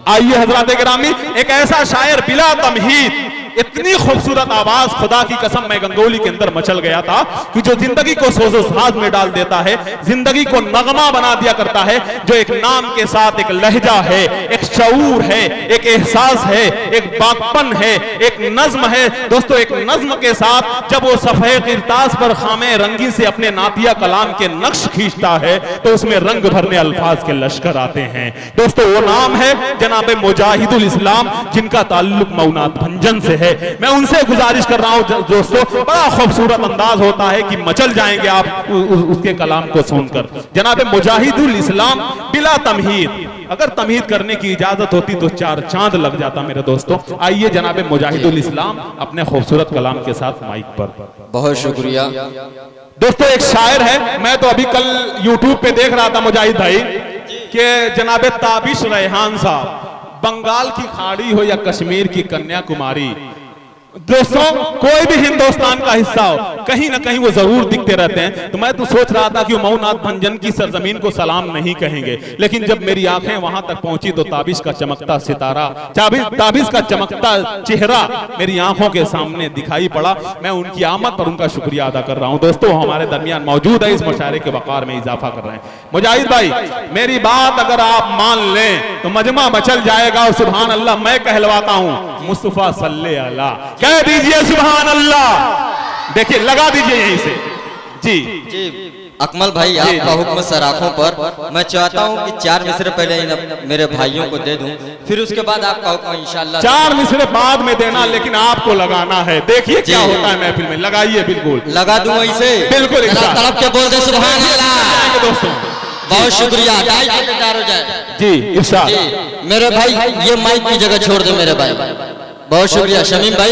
आइए हजरात गिरामी, एक ऐसा शायर बिला तमहीद, इतनी खूबसूरत आवाज, खुदा की कसम मैं गंगोली के अंदर मचल गया था कि जो जिंदगी को सोजो साज में डाल देता है, जिंदगी को नगमा बना दिया करता है, जो एक नाम के साथ एक लहजा है, एक शऊर है, एक एहसास है, एक बागपन है, एक नज्म है। दोस्तों, एक नज्म के साथ जब वो सफ़े किरतास पर खामे रंगी से अपने नातिया कलाम के नक्श खींचता है तो उसमें रंग भरने अल्फाज के लश्कर आते हैं। दोस्तों, वो नाम है जनाब मुजाहिदुल इस्लाम, जिनका ताल्लुक मऊनात भंजन से है। मैं उनसे गुजारिश कर रहा हूं दोस्तों, बड़ा खूबसूरत अंदाज होता है कि मचल जाएंगे आप उसके कलाम को सुनकर। जनाब मुजाहिदुल इस्लाम बिला तमहीद, अगर तमहीद करने की इजाजत होती तो 4 चांद लग जाता मेरे दोस्तों। आइए जनाब मुजाहिदुल इस्लाम अपने खूबसूरत कलाम के साथ माइक पर। बहुत शुक्रिया दोस्तों, एक शायर है, मैं तो अभी कल यूट्यूब पे देख रहा था मुजाहिद भाई कि जनाब ताबिश रेहान साहब, बंगाल की खाड़ी हो या कश्मीर की कन्याकुमारी, दोस्तों कोई भी हिंदुस्तान का हिस्सा हो, कहीं ना कहीं वो जरूर दिखते रहते हैं। तो मैं तो सोच रहा था कि मऊनात भंजन की सरजमीन को सलाम नहीं कहेंगे, लेकिन जब मेरी आंखें वहां तक पहुंची तो ताबिश का चमकता सितारा, ताबिश का चमकता चेहरा मेरी आंखों के सामने दिखाई पड़ा। मैं उनकी आमद पर उनका शुक्रिया अदा कर रहा हूं। दोस्तों, हमारे दरमियान मौजूद है, इस मुशायरे के वकार में इजाफा कर रहे हैं। मुजाहिद भाई, मेरी बात अगर आप मान लें तो मजमा मचल जाएगा। और सुभान अल्लाह मैं कहलवाता हूं, मुस्तफा सल्ले अला कह दीजिए, सुभान अल्लाह। देखिए, लगा दीजिए यहीं से। जी जी अकमल भाई, आपका हुक्म सर आंखों पर। मैं चाहता हूं कि 4 मिसरे पहले इन मेरे भाइयों को दे दूं, फिर उसके बाद आपका हुक्म इंशाल्लाह। 4 मिसरे बाद में देना, लेकिन आपको लगाना है। देखिए क्या होता है महफिल में। लगाइए, बिल्कुल लगा दूं ऐसे, बिल्कुल तड़प के बोल दे सुभान अल्लाह। दोस्तों बहुत शुक्रिया। तैयार हो जाए जी इरशाद। मेरे भाई, ये माइक की जगह छोड़ दो मेरे भाई। बहुत शुक्रिया शमीम भाई,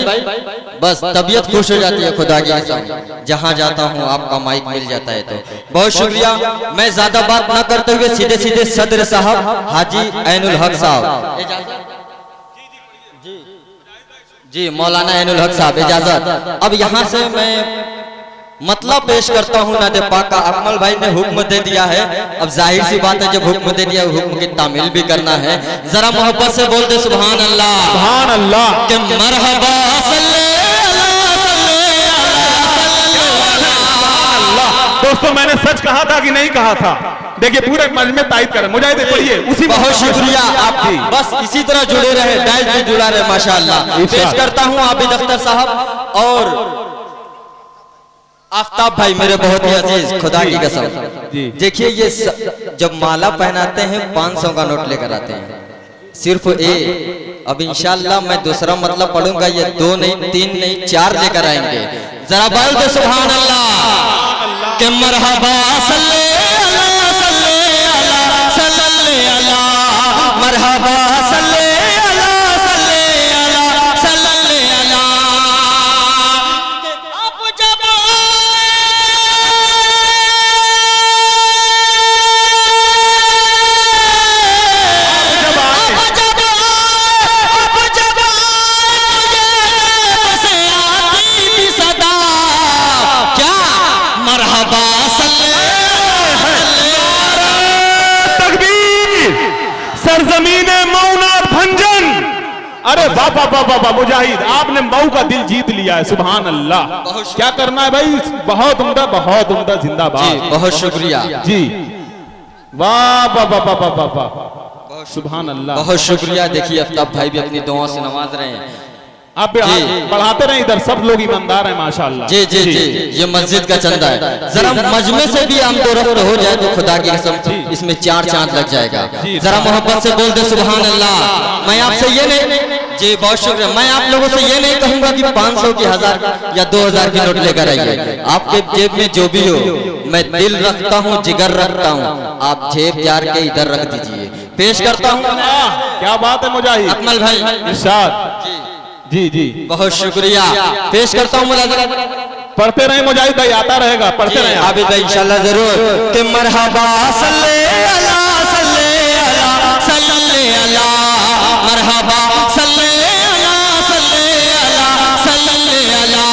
बस तबीयत खुश हो जाती है खुदा की कसम। जहां जाता हूं आपका माइक मिल जाता है तो बहुत शुक्रिया। मैं ज्यादा बात ना करते हुए सीधे सीधे सदर साहब हाजी ऐनुल हक साहब, जी मौलाना ऐनुल हक साहब इजाजत। अब यहां से मैं मतलब पेश करता हूं नादे पाक का। अकमल भाई ने हुक्म दे दिया है, अब जाहिर सी बात है जब हुक्म दे दिया हुक्म की तामील भी करना है। जरा मोहब्बत से बोल दे सुभान अल्लाह, सुभान अल्लाह के मरहबा सल्ले अल्लाह। दोस्तों, मैंने सच कहा था कि नहीं कहा था? देखिए, पूरे मजमे तायद करें। मुजाहिद पढ़िए उसी। बहुत शुक्रिया आपकी, बस इसी तरह जुड़े रहे, बैच भी जुड़ा रहे माशाअल्लाह। पेश करता हूं आबिद अख्तर साहब और आफ्ताब भाई मेरे बहुत ही अजीज, खुदा की कसम। देखिए, ये जब माला पहनाते हैं 500 का नोट लेकर आते हैं, सिर्फ ए। अब इंशाल्लाह मैं दूसरा मतलब पढ़ूंगा, ये 2 नहीं 3 नहीं 4 लेकर आएंगे। जरा बोल दो सुभान अल्लाह के मरहबा सल्ले अला सल्ले अला सल्ले अला मरहबा सल्ले अला सल्ले अला सल्ले अला। अब जब सरजमीने मऊनात भंजन। अरे वाह वाह वाह वाह मुजाहिद, आपने मऊ का दिल जीत लिया है। सुभान अल्लाह, क्या करना है भाई? बहुत उम्दा, बहुत उम्दा, जिंदाबाद। बहुत शुक्रिया जी, वाह वाह वाह वाह वाह वाह, सुभान अल्लाह, बहुत शुक्रिया। देखिए आफ्ताब भाई भी अपनी दुआओं से नवाज रहे हैं। आप बढ़ाते रहे, इधर सब लोग ईमानदार हैं माशाअल्लाह। जी जी जी, ये मस्जिद का चंदा है। जरा मजमे से भी हम 2 रफ्त हो जाए तो खुदा की कसम इसमें 4 चांद लग जाएगा। जरा मोहब्बत से बोल दे सुभान अल्लाह। मैं आपसे ये नहीं, जी बहुत शुक्रिया, मैं आप लोगों से ये नहीं कहूंगा कि 500 की 1000 या 2000 की नोट लेकर आइए। आपके जेब में जो भी हो, मैं दिल रखता हूँ, जिगर रखता हूँ, आप जेब जार के इधर रख दीजिए। पेश करता हूँ। क्या बात है मुजाहिद। अकमल भाई इरशाद। जी जी, बहुत शुक्रिया। पेश करता हूँ मुलाज़िम। पढ़ते रहे मुजाहिद भाई, आता रहेगा, पढ़ते रहे आबिद भाई इंशाल्लाह जरूर। कि मरहबा सल्ले अला सल्ले अला सल्ले अला मरहबा सल्ले अला सल्ले अला सल्ले अला।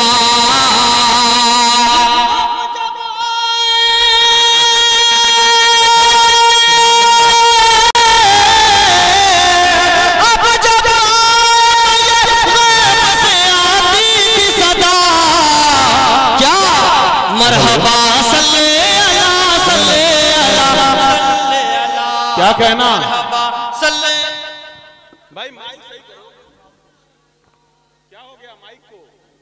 क्या कहना भाई माइक सही करो, क्या हो गया माइक को?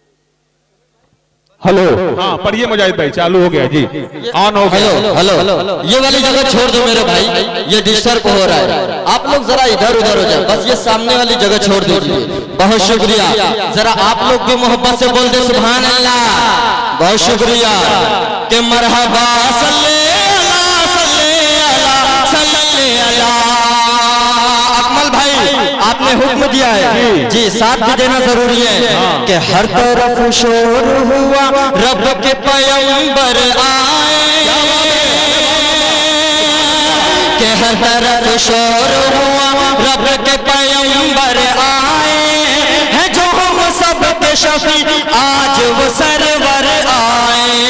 हेलो, हाँ पढ़िए मुजाहिद भाई, चालू हो गया जी, ऑन हो गया। हेलो हेलो, ये वाली जगह छोड़ दो मेरे भाई, ये डिस्टर्ब हो रहा है। आप लोग जरा इधर उधर हो जाए, बस ये सामने वाली जगह छोड़ दीजिए। बहुत शुक्रिया। जरा आप लोग भी मोहब्बत से बोल दे सुभान अल्लाह। बहुत शुक्रिया के मरहबा सल्ले अला सल्ले अला सल्ले अला। अकमल भाई आपने हुक्म दिया है जी, साथ भी देना जरूरी है कि हर तरफ शोर हुआ रब के पैगंबर आए, कि हर तरफ शोर हुआ रब के पैगंबर आए हैं, जो हम सब के शफी आज वो सरवर आए,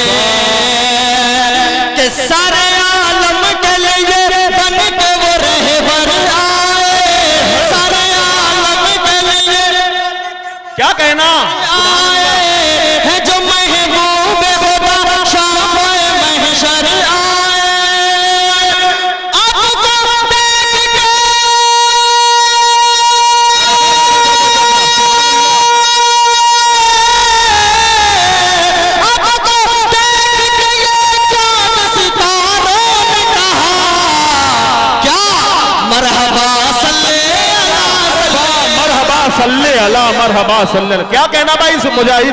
कि सारे आलम के लिए बन के वो रहबर आए, सारे आलम के लिए क्या कहना आए हैं, जो महबूब खुदा शाम महशर आए, आपको देख के ये चांद सितारों ने कहा क्या मरहबा सल्ले अला मरहबा सल्ले अला मरहबा सल्ले अला। क्या कहना भाई इस मुजाहिद,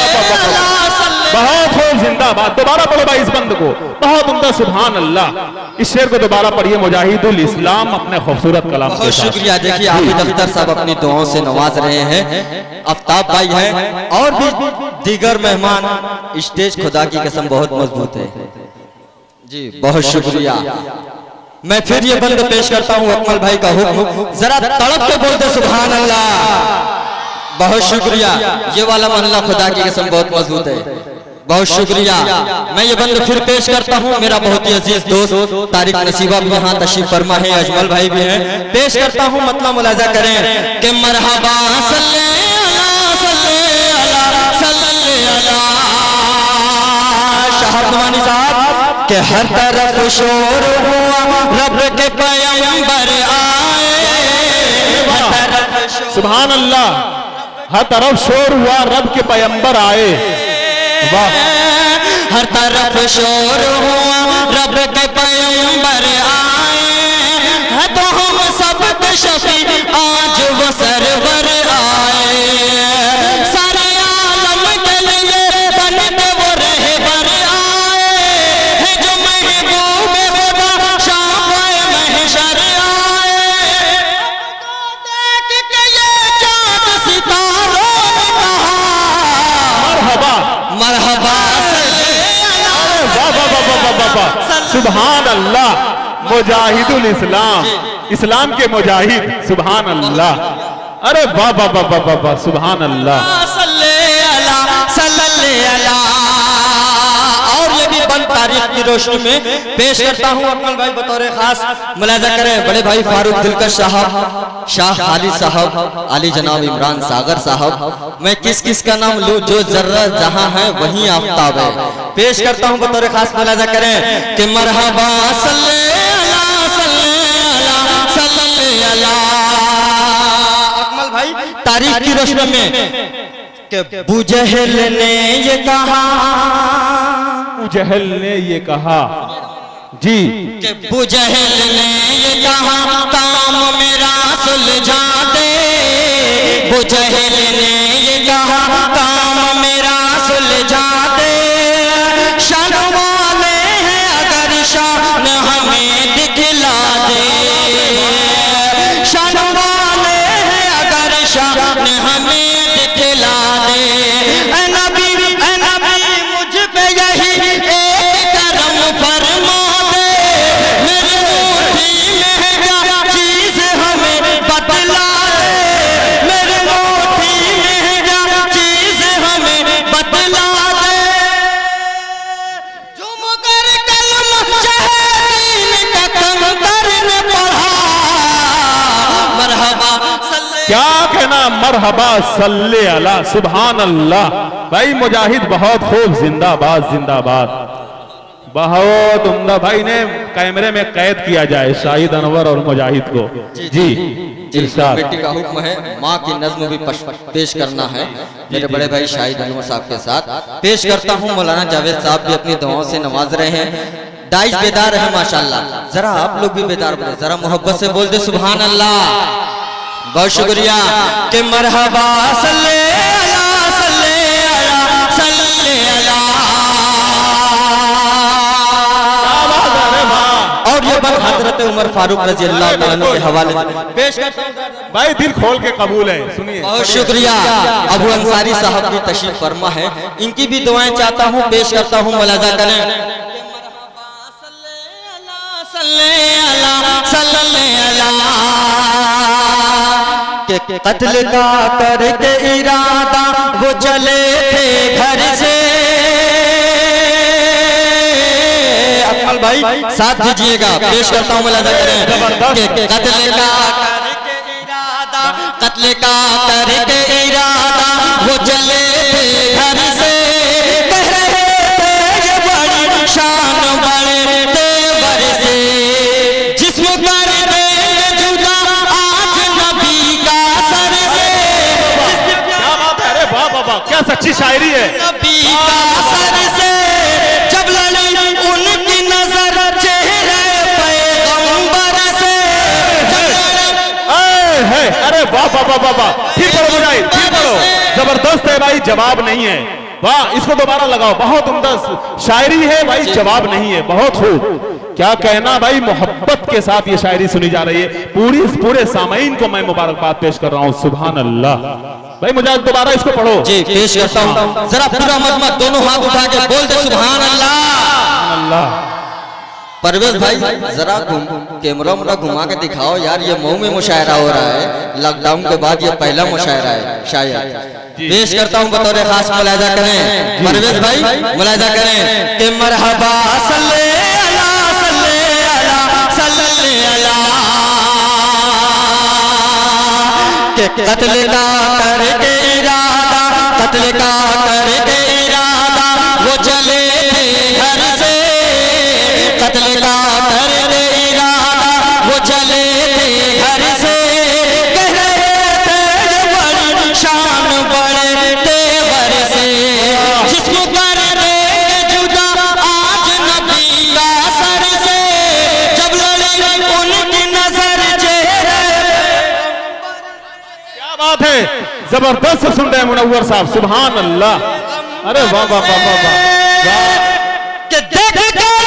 बहुत खूब, जिंदाबाद। दोबारा पढ़ो भाई इस बंद को, बहुत उम्दा, सुभान अल्लाह। इस शेर को दोबारा पढ़िए मुजाहिदुल इस्लाम अपने खूबसूरत कलाम के बहुत साथ। शुक्रिया। देखिए आबिद अख्तर साहब अपनी दुआओं से नवाज रहे हैं, आफ्ताब भाई हैं और भी दीगर मेहमान। स्टेज खुदा की कसम बहुत मजबूत है जी, बहुत शुक्रिया। मैं फिर ये बंद पेश करता हूँ अकमल भाई का हुक्म, जरा तड़प के बोलते सुभान अल्लाह। बहुत शुक्रिया। ये वाला मोहल्ला खुदा की कसम बहुत मजबूत है, बहुत शुक्रिया। मैं ये बंद फिर पेश करता हूँ, मेरा बहुत ही अजीज दोस्त तारिक नसीबा भी यहाँ तशरीफ फरमा है, अजमल भाई भी हैं। पेश करता हूँ, मतलब मुलाजा करें कि मरहबा सल्ले अला सल्ले अला सल्ले अला। शाहब नुमानी साहब के हर तरफ शोर हुआ रब के पैगंबर आए, हर तरफ सुभान अल्लाह, हर तरफ शोर हुआ रब के पैगंबर आए। वाह, हर तरफ शोर हुआ रब के पैगंबर आए हैं, तो हम सब के शफी आज वो सरवर आए, सारे आलम के लिए बन के वो रहबर आए हैं, जो महबूब खुदा शाम महशर आए, देख के ये चांद सितारों ने कहा मरहबा मरहबा सुभान अल्लाह। मुजाहिदुल इस्लाम, इस्लाम के मुजाहिद, सुभान अल्लाह। अरे वाह वाह वाह वाह वाह वाह, सुभान अल्लाह। सल्ले अला। और ये भी बंद तारीख की रोशनी में पेश करता हूँ अकमल भाई बतौर खास। मुलाजा करें बड़े भाई फारूक दिलकश साहब, शाह खालिद साहब, अली जनाब इमरान सागर साहब। मैं किस किस का नाम लूं, जो जर्रा जहां है वहीं आफ्ताब है। पेश करता हूँ बतौर खास, मुलाजा करें कि मरहबा सल्ले अला सल्ले अला सल्ले अला। अकमल भाई तारीख की रोशनी में कि बुजहल ने ये कहा, बुजहल ने ये कहा जी, कि बुजहल ने ये कहा काम मेरा सुलझा दे, बुजहल ने ये कहा काम मेरा सुलझा दे, शान वाले हैं अगर शान हमें दिखला दे, शान वाले हैं अगर शान हमें दिखला दे, ऐ नबी मुझ पे यही एक करम फरमा दे, मेरी मुट्ठी में क्या चीज हमें बतला दे, मेरी मुट्ठी में क्या चीज हमें बतला दे, झूम कर कलम शहीद का कंकर ने पढ़ा, मरहबा क्या कहना, मरहबा सल्ले अला, सुभान अल्लाह। भाई मुजाहिद बहुत खूब, जिंदाबाद जिंदाबाद, बहुत उम्दा। भाई ने कैमरे में कैद किया जाए शाहिद अनवर और मुजाहिद को। जी इरशाद। बेटी का हुक्म है, माँ की नज्म भी पेश करना है मेरे बड़े भाई शाहिद अनवर साहब के साथ। पेश करता हूँ, मौलाना जावेद साहब भी अपनी दुआओं से नवाज रहे हैं। दाइश बेदार है माशाल्लाह, जरा आप लोग भी बेदार बने, जरा मोहब्बत से बोल दे सुभान अल्लाह। बहुत शुक्रिया कि मरहबा सल्ले अला सल्ले अला सल्ले अला। और ये बात हजरत उमर फारूक रजी अल्लाह तआला के हवाले से पेश करता हूं। भाई दिल खोल के कबूल है, सुनिए। बहुत शुक्रिया। अबू अंसारी साहब की तशरीफ फरमा है, इनकी भी दुआएं चाहता हूँ, पेश करता हूँ, मुलाजा करें। के कत्ल का करके इरादा वो चले थे घर से। अकमल भाई साथ दीजिएगा, पेश करता हूँ, मुलाजा करें। के कत्ल का करके इरादा, कत्ल का करके इरादा वो चले थे घर से। कह रहे थे ये बड़ी शान बड़े तेवर से, जिस्म कर दे जुदा आज नबी का सर से। क्या बात है, अरे वाह वाह, क्या सच्ची शायरी है। नबी का सर से जब लड़ी उनकी नजर चेहरे पैगंबर से। अरे वाह वाह वाह वाह, फिर पढ़ो मुजाहिद, फिर पढ़ो, जबरदस्त है भाई, जवाब नहीं है, वाह, इसको दोबारा लगाओ, बहुत उम्दा शायरी है भाई, जवाब नहीं है, बहुत खूब। क्या कहना भाई, मोहब्बत के साथ ये शायरी सुनी जा रही है। पूरे सामाईन को मैं मुबारकबाद पेश कर रहा हूँ, सुभान अल्लाह। भाई मुझे दोबारा इसको पढ़ो। जी पेश करता हूँ, जरा पूरा मत दोनों हाथ उठा के बोल दे सुभान अल्लाह। अल्लाह। परवेज भाई जरा कैमरा घुमा के दिखाओ यार, ये मऊ में मुशायरा हो रहा है, लॉकडाउन के बाद ये पहला मुशायरा है शायद। पेश करता हूँ, बतौर खास मुलाजा करें परवेज भाई, मुलाजा करें कि मरहबा सल्ले अला सल्ले अला सल्ले अला। के कत्ल का करके इरादा, कत्ल का करके इरादा वो चले घर से। कत्ल का करके इरादा वो चले घर से। कह रहे थे ये बड़ी शान बड़े तेवर से, जिस्म कर दे जुदा आज नबी का सर से। जब लड़ी उनकी नजर चेहरे। क्या बात है, जबरदस्त सुन रहे हैं मुनव्वर साहब, सुभान अल्लाह। अरे वाह वाह वाह वाह वाह। कि देख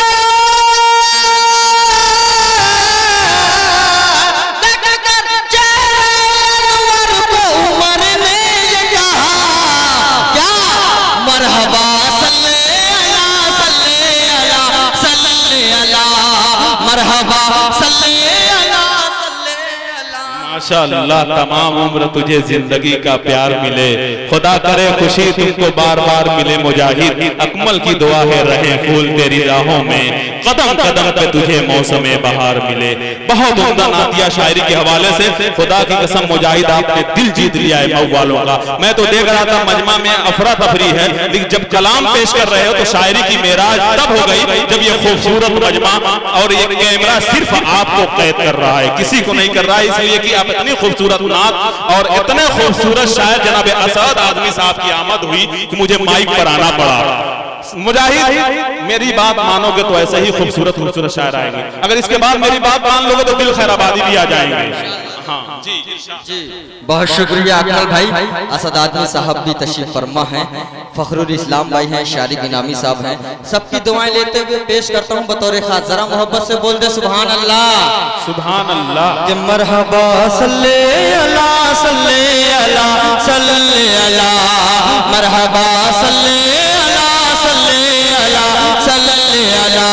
माशाअल्लाह, तमाम उम्र तुझे जिंदगी का प्यार मिले, खुदा करे खुशी तुमको बार बार मिले मुजाहिद। अकमल की दुआ है रहे फूल तेरी राहों में, कदम कदम पे तुझे मौसमे बहार मिले। बहुत उम्दा नातिया शायरी के हवाले से, खुदा की कसम मुजाहिद आपने दिल जीत लिया है मऊ वालों का। मैं तो देख रहा था मजमा में अफरा तफरी है, लेकिन जब कलाम पेश कर रहे हो तो शायरी की मेराज तब हो गई जब ये खूबसूरत मजमा और ये कैमरा सिर्फ आपको कैद कर रहा है, किसी को नहीं कर रहा है, इसलिए कि आप इतनी खूबसूरत नात और इतने खूबसूरत शायर जनाब असद आदमी साहब की आमद हुई कि मुझे माइक पर आना पड़ा। मुजाहिद मेरी बात मानोगे तो ऐसे ही खूबसूरत शायर आएंगे, अगर इसके बाद मेरी बात मान लोगे तो दिल खैराबादी भी आ जाएंगे। हाँ जी जी, बहुत शुक्रिया अकमल भाई। असद आदमी साहब भी तशरीफ फरमा है, फखरुल इस्लाम भाई हैं, शारी गिनामी साहब हैं, सबकी दुआएं लेते हुए पेश करता हूँ बतौर खास, जरा मोहब्बत से बोल दे सुभान अल्लाह सुभान अल्लाह। कि मरहबा सल्ले अला सल्ले अला सल्ले अला, मरहबा सल्ले अला सल्ले अला सल्ले अला।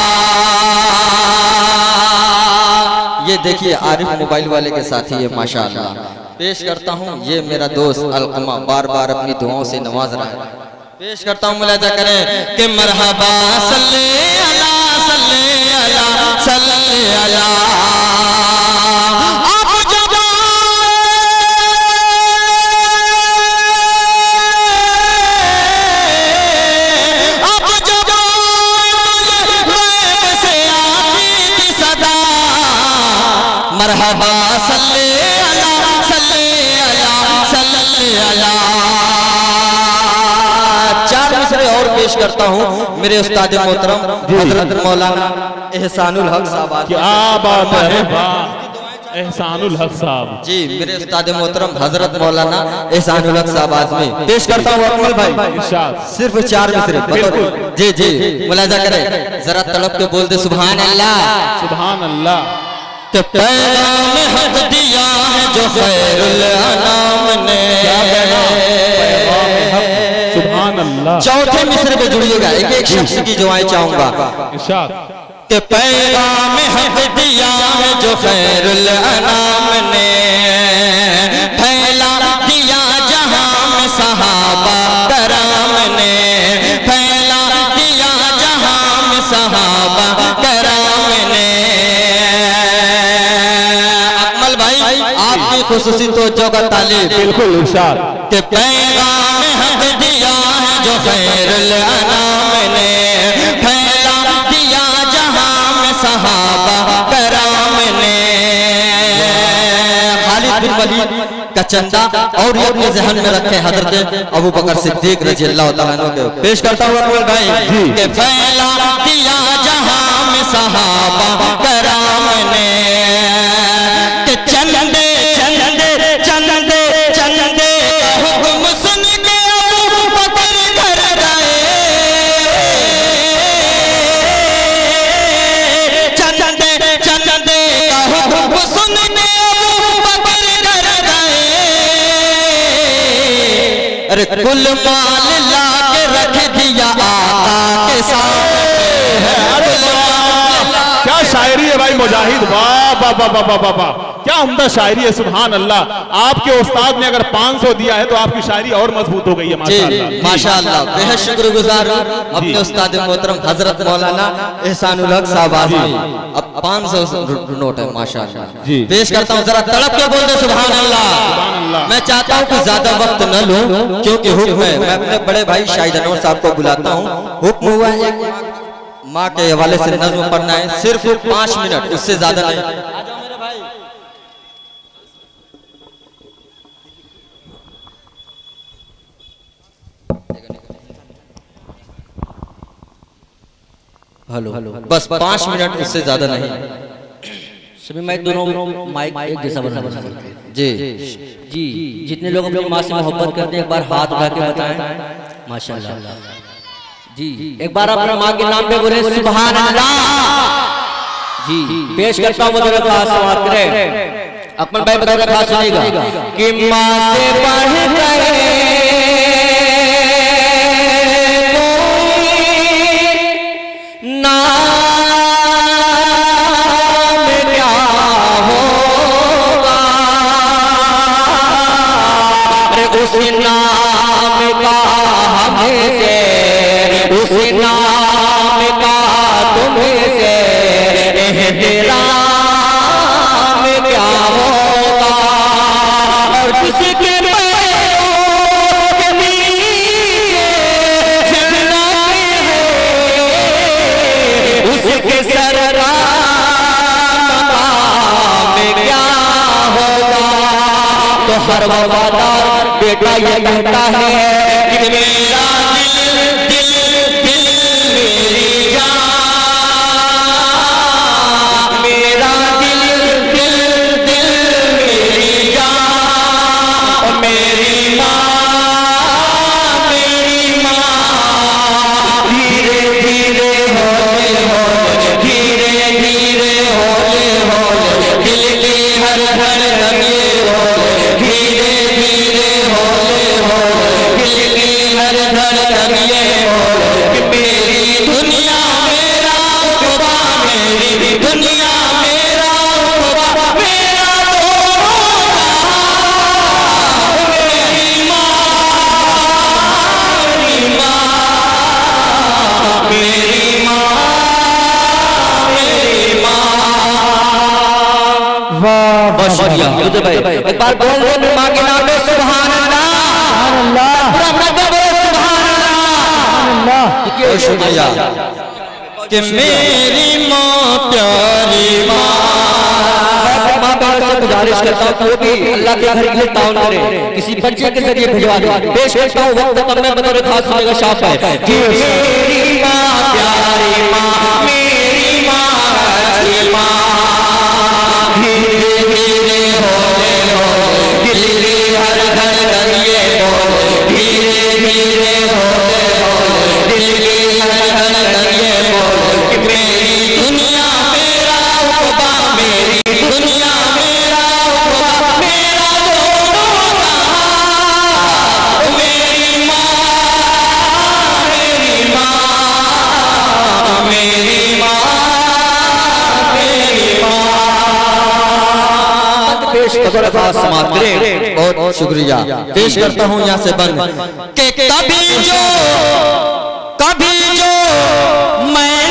ये देखिए आरिफ मोबाइल वाले के साथी है माशाअल्लाह। पेश करता हूँ, ये मेरा दोस्त अलकमा बार बार अपनी दुआओं से नवाज रहा है। पेश करता हूँ, मुलाजा करें कि मरहबा सल्ले अला सल्ले अला सल्ले अला। आप जब से आती मरहबा सल्ले अला सल्ले अला सल्ले अला। चार मिसरे और पेश करता हूँ मेरे उस्ताद मोहतरम हजरत मौलाना एहसानुल हक साहब। क्या बात है, एहसानुल हक साहब जी, मेरे उस्ताद मोहतरम हजरत मौलाना एहसानुल हक साहब आजमी पेश करता हूँ अकमल भाई। सिर्फ चार मिसरे जी जी मुलाजा करें, जरा तड़प के बोल दे सुभान अल्लाह सुभान अल्लाह। कि पैगाम हक दिया है जो खैरुल अनाम ने। सुभान अल्लाह। चौथे मिसरे पे जुड़िएगा, एक एक शख्स की दुआएं चाहूंगा। कि पैगाम हक दिया है जो खैरुल अनाम ने, फैला दिया जहां में सहाबा कराम ने, फैला दिया जहां में सहाबा कराम ने। अकमल भाई आपकी खुसूसी तवज्जो का तालीब। बिल्कुल इरशाद। कि पैगाम हक दिया है जो खैरुल अनाम ने, फैला दिया जहां में सहाबा कराम ने। खालिद बिन वलीद का चंदा और ये अपने जहन में रखे हजरत अबू बकर सिद्दीक रजी अल्लाह तआला अन्हु के पेश करता हूँ अकमल भाई। कि फैला दिया जहां में सहाबा कराम ने, कि चंदे चंदे चंदे चंदे हुक्म सुन के अबू बकर घर गए। चंदे चंदे हुक्म सुन के अबू बकर घर गए। अरे कुल माल ला के रख दिया आका के सामने। क्या शायरी है भाई मुजाहिद, वाह वाह वाह वाह वाह वाह, क्या उम्दा शायरी है। सुभान अल्लाह। आपके उस्ताद ने अगर 500 दिया है तो आपकी शायरी और मजबूत हो गई है माशाअल्लाह। माशाअल्लाह, बेहद शुक्रगुजार हूं अपने उस्ताद मोहतरम हजरत मौलाना एहसानुल हक साहब आजमी। अब 500 नोट है माशाअल्लाह। पेश करता हूं, जरा तड़प के बोल दे सुभान अल्लाह। मैं चाहता हूं कि ज्यादा वक्त न लूं क्योंकि हुक्म है। मैं अपने बड़े भाई शाहिद अनवर साहब को बुलाता हूं। हुक्म हुआ है माँ के हवाले से नज्म पढ़ना है, सिर्फ 5 मिनट, उससे ज्यादा नहीं। हेलो, बस 5 मिनट, उससे ज्यादा नहीं। सभी माइक दोनों माइक एक जैसा बना जी जी। जितने लोग अपनी माँ से मोहब्बत करते हैं एक बार हाथ उठा के बताएं माशाल्लाह जी। एक बार अपने माँ के नाम पे बोले सुभान अल्लाह जी। पेश करता हूँ मदर खास समाप्त करें। अकमल भाई मदर खास सुनिएगा कि माँ से बढ़ गए नाम क्या होगा। अरे उस नाम का हमें से, उस नाम का तुम्हें से एहतराम क्या होगा। और किसके पैरों के नीचे जन्नत है, उसके सर का मकाम क्या होगा। तो हर वफादार बेटा ये कहता है कि मेरा दिल दिल दिल मेरी जान, मेरा दिल दिल दिल मेरी जान। और मेरी माँ धीरे धीरे होले होले, धीरे धीरे होले होले, दिल की हर धड़कन ये होले, धीरे धीरे होले होले, दिल की हर धड़कन ये होले। कि मेरी दुनिया मेरा खुदा, मेरी दुनिया मेरा खुदा, मेरा मेरी माँ मेरी माँ मेरी माँ मेरी माँ। वाह बहुत शुक्रिया भाई। एक बार बोल दो माँ के नाम पे सुभान अल्लाह। पूरा मत बोलो सुभान अल्लाह। शुक्रिया कि मेरी माँ प्यारी माँ मैं माँ बहनों से गुजारिश करता हूँ कि वो भी अल्लाह के घर के लिए ताउन करे, किसी बच्चे के जरिए भिजवा दे। पेश करता हूँ वक्त कम में बतौर खास सुनेगा शाप है कि मेरी माँ प्यारी माँ, मेरी माँ अच्छी माँ, धीरे धीरे होले होले दिल की हर धड़कन ये बोले, धीरे धीरे होले होले दिल की हर धड़कन ये बोले कि मेरी दुनिया मेरा उक़बा, मेरी दुनिया मेरा उक़बा, मेरा दोनों जहां, मेरी माँ, मेरी माँ, मेरी माँ, मेरी माँ। पेश करो खास समाप्त करें। बहुत शुक्रिया। पेश करता हूँ यहाँ से बंद के कभी जो मैं